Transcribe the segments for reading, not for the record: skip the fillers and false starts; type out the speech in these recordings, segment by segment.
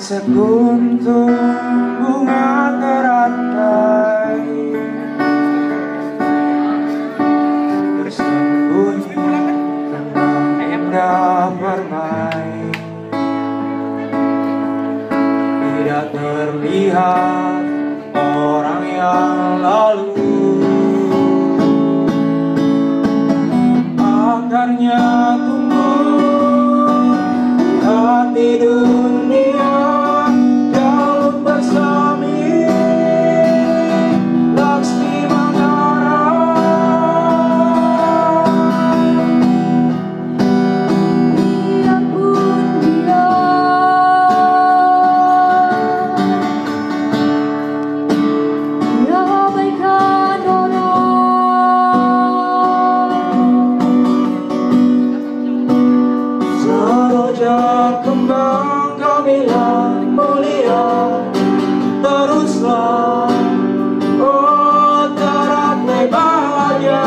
sekuntum bunga teratai tersembunyi tengah indah bermain, tidak terlihat orang yang lalu. Akarnya tumbuh di hati dunia, jauh bersemi Laksmi Mangara. Biarpun dia abaikan Seroja kembang gemilang mulia, teruslah oh teratai bahagia.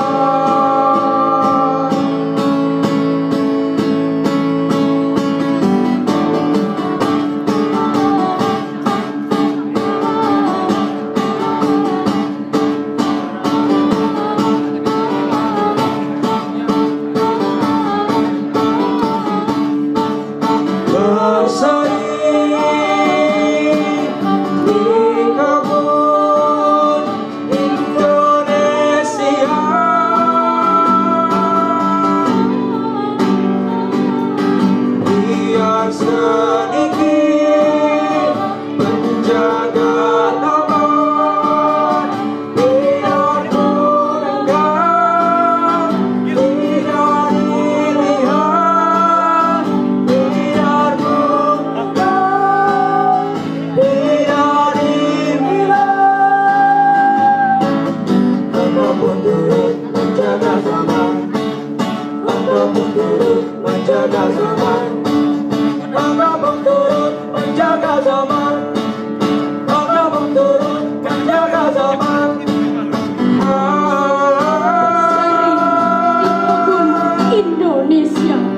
Sedikit menjaga taman, biar menenggang, tidak dilihat, biar menenggang, tidak dilihat. Engkau pun turut menjaga zaman, engkau pun turut menjaga zaman. Engkau pun turut menjaga zaman, engkau pun turut menjaga zaman. Indonesia,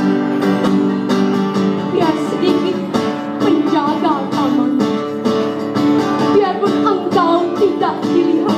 biar sedikit menjaga taman, biarpun engkau tidak dilihat.